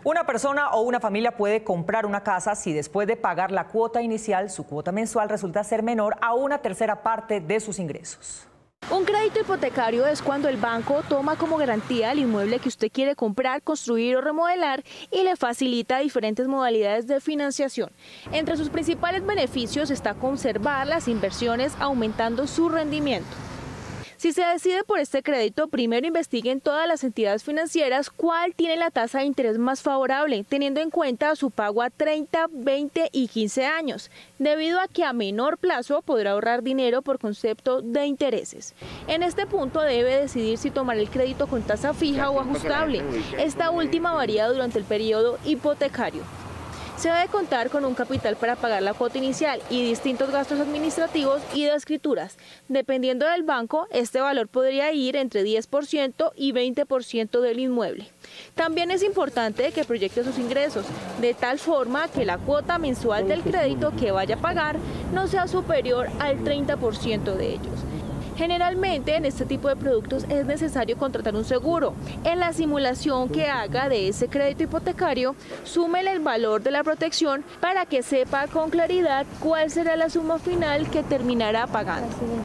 Una persona o una familia puede comprar una casa si después de pagar la cuota inicial, su cuota mensual resulta ser menor a una tercera parte de sus ingresos. Un crédito hipotecario es cuando el banco toma como garantía el inmueble que usted quiere comprar, construir o remodelar y le facilita diferentes modalidades de financiación. Entre sus principales beneficios está conservar las inversiones aumentando su rendimiento. Si se decide por este crédito, primero investiguen todas las entidades financieras cuál tiene la tasa de interés más favorable, teniendo en cuenta su pago a 30, 20 y 15 años, debido a que a menor plazo podrá ahorrar dinero por concepto de intereses. En este punto debe decidir si tomar el crédito con tasa fija o ajustable. Esta última varía durante el periodo hipotecario. Se debe contar con un capital para pagar la cuota inicial y distintos gastos administrativos y de escrituras. Dependiendo del banco, este valor podría ir entre 10% y 20% del inmueble. También es importante que proyecte sus ingresos, de tal forma que la cuota mensual del crédito que vaya a pagar no sea superior al 30% de ellos. Generalmente en este tipo de productos es necesario contratar un seguro. En la simulación que haga de ese crédito hipotecario, súmele el valor de la protección para que sepa con claridad cuál será la suma final que terminará pagando.